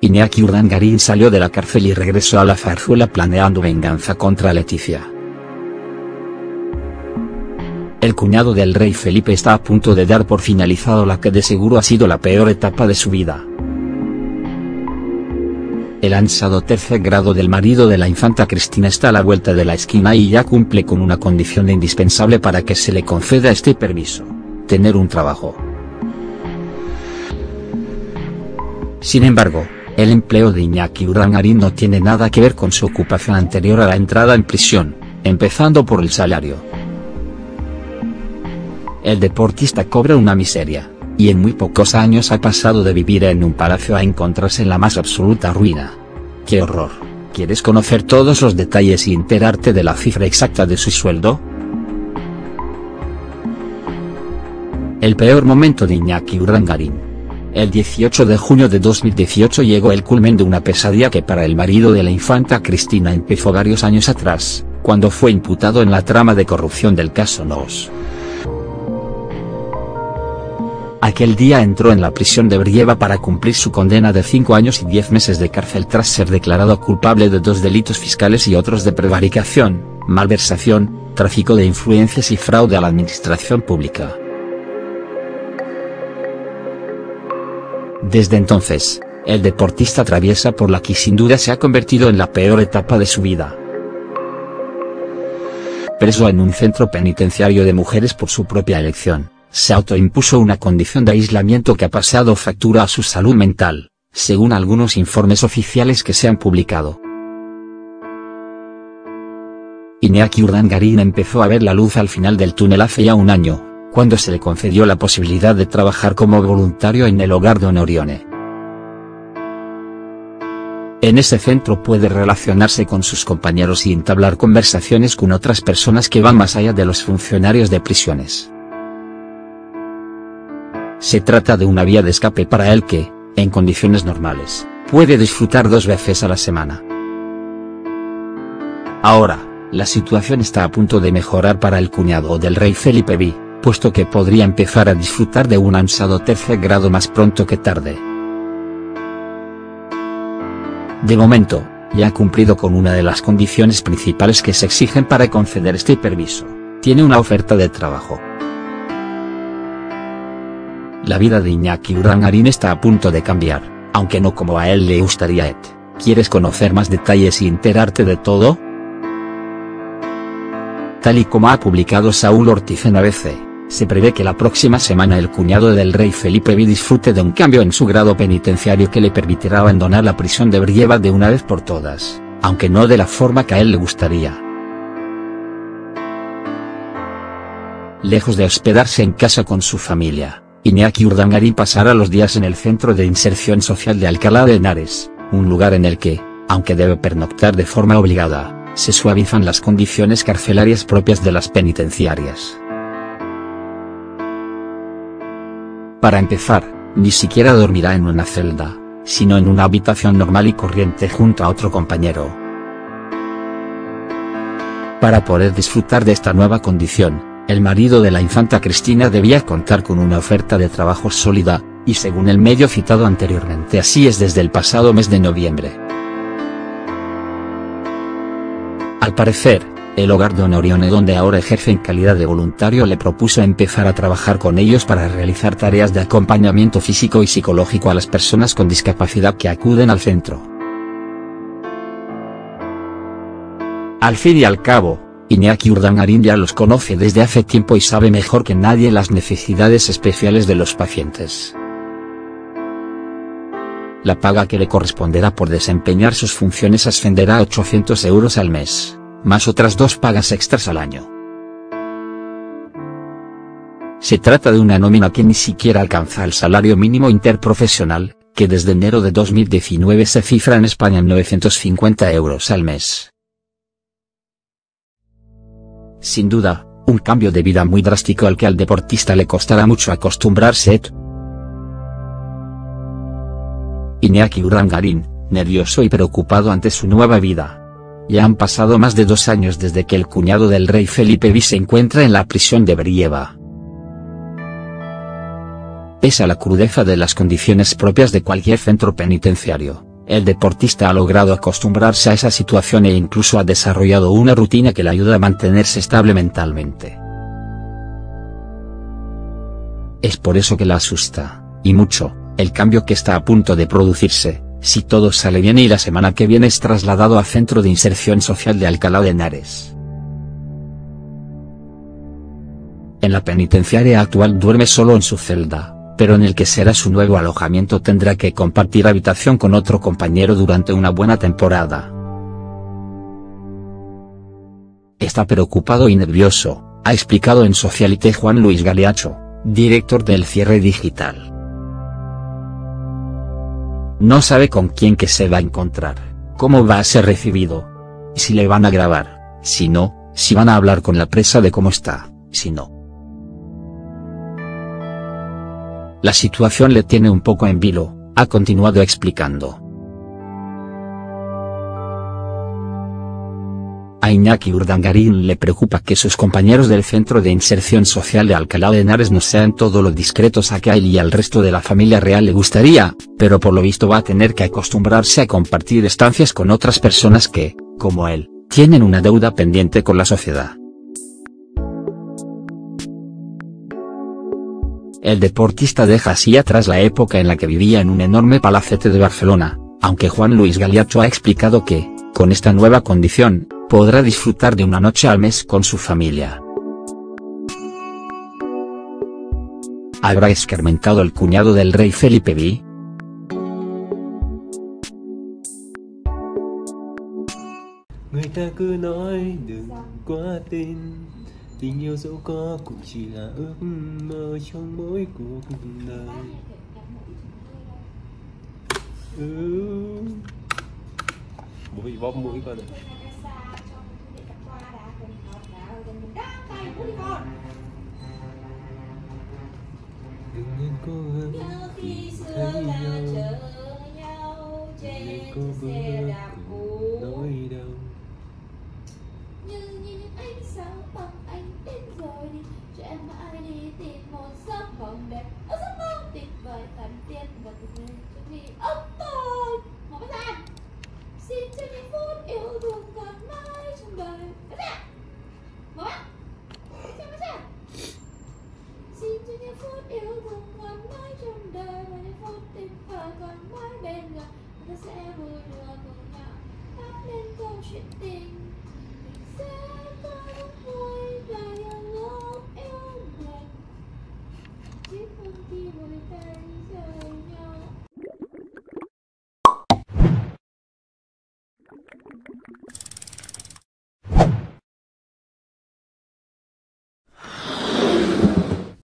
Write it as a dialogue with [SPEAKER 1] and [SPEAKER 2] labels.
[SPEAKER 1] Iñaki Urdangarín salió de la cárcel y regresó a la Zarzuela planeando venganza contra Leticia. El cuñado del rey Felipe está a punto de dar por finalizado la que de seguro ha sido la peor etapa de su vida. El ansado tercer grado del marido de la infanta Cristina está a la vuelta de la esquina y ya cumple con una condición indispensable para que se le conceda este permiso: tener un trabajo. Sin embargo, el empleo de Iñaki Urdangarín no tiene nada que ver con su ocupación anterior a la entrada en prisión, empezando por el salario. El deportista cobra una miseria, y en muy pocos años ha pasado de vivir en un palacio a encontrarse en la más absoluta ruina. ¡Qué horror! ¿Quieres conocer todos los detalles y enterarte de la cifra exacta de su sueldo? El peor momento de Iñaki Urdangarín. El 18 de junio de 2018 llegó el culmen de una pesadilla que para el marido de la infanta Cristina empezó varios años atrás, cuando fue imputado en la trama de corrupción del caso Nos. Aquel día entró en la prisión de Brieva para cumplir su condena de 5 años y 10 meses de cárcel tras ser declarado culpable de 2 delitos fiscales y otros de prevaricación, malversación, tráfico de influencias y fraude a la administración pública. Desde entonces, el deportista atraviesa por la que sin duda se ha convertido en la peor etapa de su vida. Preso en un centro penitenciario de mujeres por su propia elección, se autoimpuso una condición de aislamiento que ha pasado factura a su salud mental, según algunos informes oficiales que se han publicado. Iñaki Urdangarín empezó a ver la luz al final del túnel hace ya un año, cuando se le concedió la posibilidad de trabajar como voluntario en el hogar de Onorione. En ese centro puede relacionarse con sus compañeros y entablar conversaciones con otras personas que van más allá de los funcionarios de prisiones. Se trata de una vía de escape para él que, en condiciones normales, puede disfrutar 2 veces a la semana. Ahora, la situación está a punto de mejorar para el cuñado del rey Felipe V, puesto que podría empezar a disfrutar de un ansado tercer grado más pronto que tarde. De momento, ya ha cumplido con una de las condiciones principales que se exigen para conceder este permiso: tiene una oferta de trabajo. La vida de Iñaki Urdangarín está a punto de cambiar, aunque no como a él le gustaría. ¿Quieres conocer más detalles y enterarte de todo? Tal y como ha publicado Saúl Ortiz en ABC, se prevé que la próxima semana el cuñado del rey Felipe V disfrute de un cambio en su grado penitenciario que le permitirá abandonar la prisión de Brieva de una vez por todas, aunque no de la forma que a él le gustaría. Lejos de hospedarse en casa con su familia, Iñaki Urdangarín pasará los días en el Centro de Inserción Social de Alcalá de Henares, un lugar en el que, aunque debe pernoctar de forma obligada, se suavizan las condiciones carcelarias propias de las penitenciarias. Para empezar, ni siquiera dormirá en una celda, sino en una habitación normal y corriente junto a otro compañero. Para poder disfrutar de esta nueva condición, el marido de la infanta Cristina debía contar con una oferta de trabajo sólida, y según el medio citado anteriormente así es desde el pasado mes de noviembre. Al parecer, el hogar de Onorione, donde ahora ejerce en calidad de voluntario, le propuso empezar a trabajar con ellos para realizar tareas de acompañamiento físico y psicológico a las personas con discapacidad que acuden al centro. Al fin y al cabo, Iñaki Urdangarín ya los conoce desde hace tiempo y sabe mejor que nadie las necesidades especiales de los pacientes. La paga que le corresponderá por desempeñar sus funciones ascenderá a 800 euros al mes, más otras 2 pagas extras al año. Se trata de una nómina que ni siquiera alcanza el salario mínimo interprofesional, que desde enero de 2019 se cifra en España en 950 euros al mes. Sin duda, un cambio de vida muy drástico al que al deportista le costará mucho acostumbrarse. Iñaki Urdangarín, nervioso y preocupado ante su nueva vida. Ya han pasado más de 2 años desde que el cuñado del rey Felipe V se encuentra en la prisión de Brieva. Pese a la crudeza de las condiciones propias de cualquier centro penitenciario, El deportista ha logrado acostumbrarse a esa situación e incluso ha desarrollado una rutina que le ayuda a mantenerse estable mentalmente. Es por eso que la asusta, y mucho, el cambio que está a punto de producirse, si todo sale bien y la semana que viene es trasladado al Centro de Inserción Social de Alcalá de Henares. En la penitenciaria actual duerme solo en su celda, pero en el que será su nuevo alojamiento tendrá que compartir habitación con otro compañero durante una buena temporada. Está preocupado y nervioso, ha explicado en Socialité Juan Luis Galeacho, director del Cierre Digital. No sabe con quién que se va a encontrar, cómo va a ser recibido, si le van a grabar, si no, si van a hablar con la presa de cómo está, si no. La situación le tiene un poco en vilo, ha continuado explicando. A Iñaki Urdangarín le preocupa que sus compañeros del Centro de Inserción Social de Alcalá de Henares no sean todo lo discretos a que a él y al resto de la familia real le gustaría, pero por lo visto va a tener que acostumbrarse a compartir estancias con otras personas que, como él, tienen una deuda pendiente con la sociedad. El deportista deja así atrás la época en la que vivía en un enorme palacete de Barcelona, aunque Juan Luis Galeacho ha explicado que, con esta nueva condición, podrá disfrutar de una noche al mes con su familia. ¿Habrá escarmentado el cuñado del rey Felipe V?
[SPEAKER 2] Người ta cứ nói đừng quá tin, tình yêu dẫu có cũng chỉ là ước mơ trong mỗi cuộc đời. Bố bị bóp mũi con rồi. Đừng nên cố gắng tìm thấy nhau, để có bước cùng nỗi đau.
[SPEAKER 3] Như những ánh sáng bằng anh đến rồi đi, cho em mãi đi tìm một giấc mộng đẹp, giấc mơ tuyệt vời thần tiên và tuyệt vời cho vì ông tôi. Mở mắt ra, xin cho những phút yêu thương còn mãi trong đời. Mở ra, mở mắt, xem ra. Xin cho những phút yêu thương còn mãi trong đời và những phút tuyệt vời còn mãi bên người, ta sẽ vui đùa cùng nhau, hát lên câu chuyện tình.